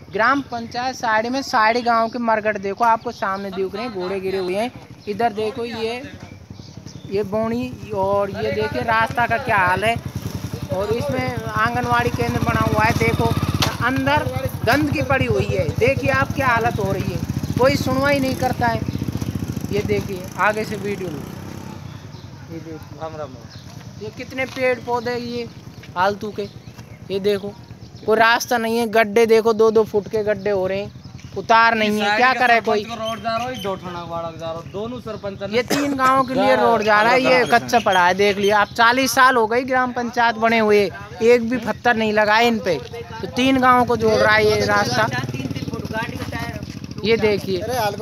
ग्राम panchayat side में साड़ी गांव के मरगट देखो, आपको सामने दिख रहे हैं, घोड़े गिरे हुए हैं। इधर देखो ये बोनी, और ये देखिए रास्ता का क्या हाल है। और इसमें आंगनवाड़ी केंद्र बना हुआ है, देखो अंदर गंदगी पड़ी हुई है। देखिए आप क्या हालत हो रही है, कोई सुनवाई नहीं करता है। ये देखिए आगे से वीडियो लो, ये देखिए ये कितने पेड़ पौधे ये फालतू के। ये देखो कोई रास्ता नहीं है, गड्ढे देखो 2-2 फुट के गड्ढे हो रहे हैं, उतार नहीं है, क्या करे कोई। रोड जा रहा है, दोनों सरपंच, ये 3 गांव के लिए रोड जा रहा है, ये कच्चा पड़ा है। देख लिया आप, 40 साल हो गई ग्राम पंचायत बने हुए, एक भी पत्थर नहीं लगाए इन पे। तो 3 गांव को जोड़ रहा है ये रास्ता। ये देखिए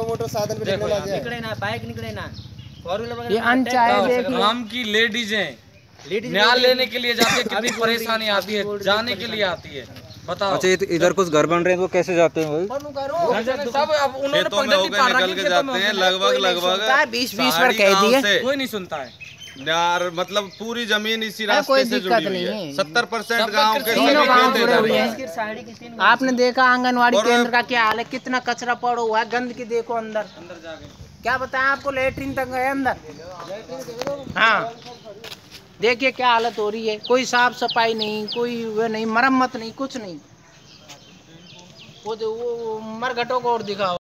ये अनचाहे, देखिए गांव की लेडीज न्याय लेने के लिए जाती है, कितनी परेशानी आती है, जाने के लिए आती है, बताओ। अच्छा इधर कुछ घर बन रहे हैं तो कैसे जाते हैं भाई? सब अब उन्होंने निकल के जाते हैं, लगभग 20-20 पर कह दिए, कोई नहीं सुनता है यार। मतलब पूरी जमीन इसी रास्ते कोई से दिक्कत जुड़ी हुई नहीं है। है। 70% गांव के तीनों गांव सभी जुड़े हुए खेत हैं। आपने देखा आंगनवाड़ी केंद्र का क्या हाल है, कितना कचरा पड़ा हुआ है, गंदगी देखो अंदर जाके क्या बताएं आपको, लेटरिन तक गए अंदर। हाँ देखिए क्या हालत हो रही है, कोई साफ सफाई नहीं, कोई वो नहीं, मरम्मत नहीं, कुछ नहीं। वो मरघटों को और दिखाओ।